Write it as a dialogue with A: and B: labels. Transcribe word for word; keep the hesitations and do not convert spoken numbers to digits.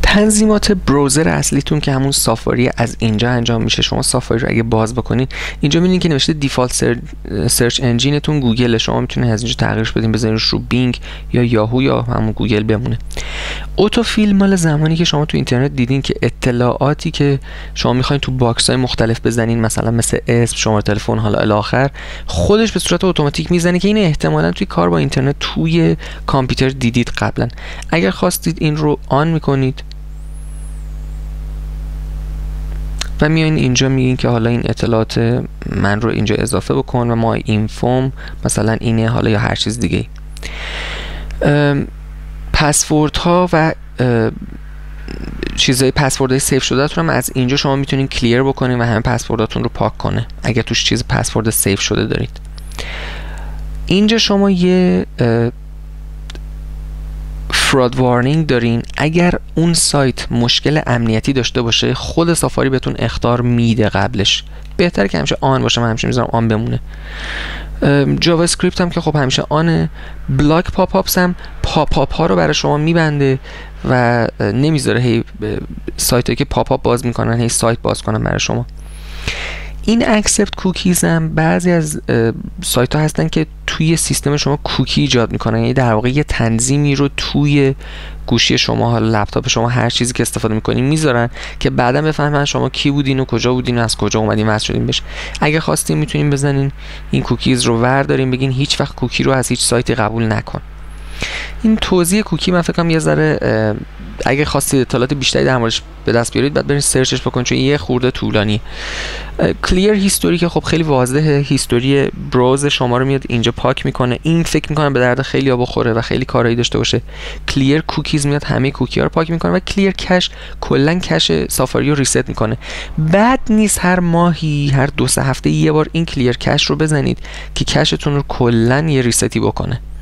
A: تنظیمات براوزر اصلیتون که همون سافاری از اینجا انجام میشه. شما سافاری رو اگه باز بکنید اینجا میبینید که نوشته دیفالت سر... سرچ انجینتون گوگل. شما میتونید از اینجا تغییرش بدین، بزنید رو بینگ یا یاهو یا همون گوگل بمونه. اتوفیل مال زمانی که شما تو اینترنت دیدین که اطلاعاتی که شما میخواین تو باکس های مختلف بزنین، مثلا مثل اسم، شماره تلفن، حالا الی آخر، خودش به صورت اتوماتیک میزنه که این احتمالاً توی کار با اینترنت توی کامپیوتر دیدید قبلا. اگر خواستید این رو آن میکنید و میایین اینجا میگین که حالا این اطلاعات من رو اینجا اضافه بکن و ما اینفورم مثلا اینه، حالا یا هر چیز دیگه. پسورد ها و چیزای پسورد های سیو شده رو هم از اینجا شما میتونین کلیر بکنین و همه پسورداتون رو پاک کنه اگر توش چیز پسورد سیو شده دارید. اینجا شما یه فراد وارنینگ دارین. اگر اون سایت مشکل امنیتی داشته باشه خود سافاری بهتون اخطار میده قبلش. بهتره که همیشه آن باشه، من همیشه میذارم آن بمونه. جاوا اسکریپت هم که خب همیشه آنه. بلاک پاپ اپس هم پاپ اپ ها رو برای شما میبنده و نمیذاره هی سایت هایی که پاپ اپ باز میکنن هی سایت باز کنن برای شما. این اکسپت کوکیز هم بعضی از سایت ها هستن که توی سیستم شما کوکی ایجاد میکنن، یعنی در واقع یه تنظیمی رو توی گوشی شما، حالا لپتاپ شما، هر چیزی که استفاده میکنین میذارن که بعدا بفهمن شما کی بودین و کجا بودین و از کجا اومدین واسه شدین بشه. اگه خواستین میتونین بزنین این کوکیز رو وردارین، بگین هیچ وقت کوکی رو از هیچ سایتی قبول نکن. این توضیح کوکی من فکر کنم یه ذره اگه خواستید اطلاعات بیشتری در موردش به دست بیارید بعد برید سرچش بکنید چون یه خورده طولانی. کلیر هیستوری که خب خیلی واضحه، هیستوری براوز شما رو میاد اینجا پاک میکنه. این فکر میکنم به درد خیلی ها بخوره و خیلی کارایی داشته باشه. کلیر کوکیز میاد همه کوکی ها رو پاک میکنه و کلیر کش کلا کش سافاری رو ریست میکنه. بد نیست هر ماهی، هر دو سه هفته یه بار این کلیر کش رو بزنید که کشتون رو کلا یه ریستی بکنه.